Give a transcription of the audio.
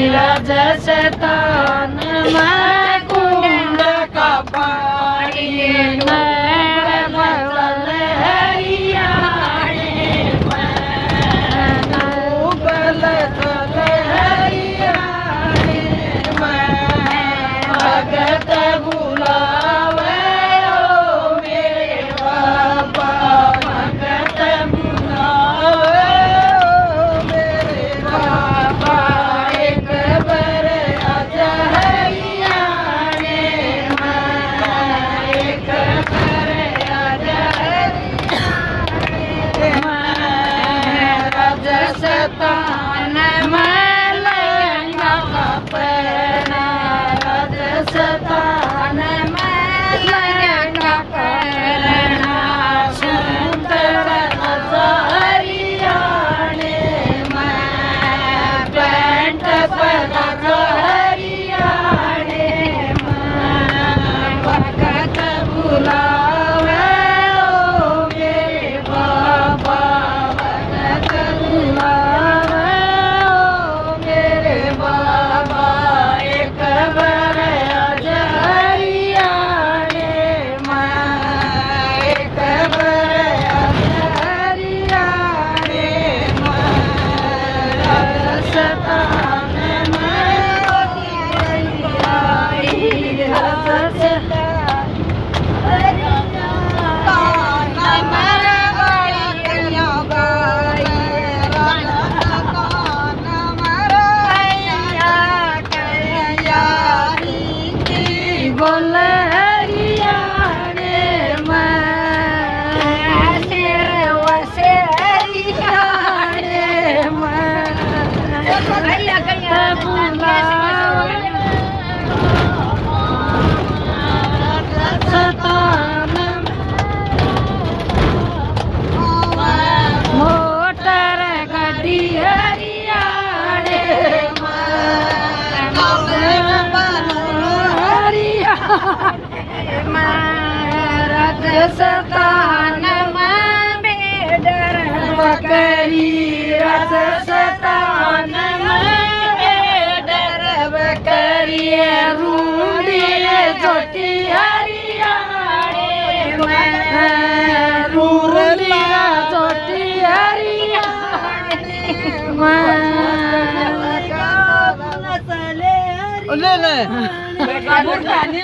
राजस्थान में कुंड का पानी राजस्थान में लहंगा का पहना, राजस्थान में लहंगा का पहना, सुंदर हरियाणे में पैंट पहना हरियाणे में भगत बुलावे ओ मेरे बाबा, भगत बुलावे ओ मेरे बाबा, एक बार आज हरियाणे में, एक बार आज हरियाणे में, राजस्थान में बोल हरियाणे में शेर वसे हरियाणे में राजस्थान मोटर गड्डी हरियाणे राजस्थान में बेडर बकरी, राजस्थान में बेडर बकरी, रूडी छोटी हरियाणे में, रूलिया छोटी हरियाणे में।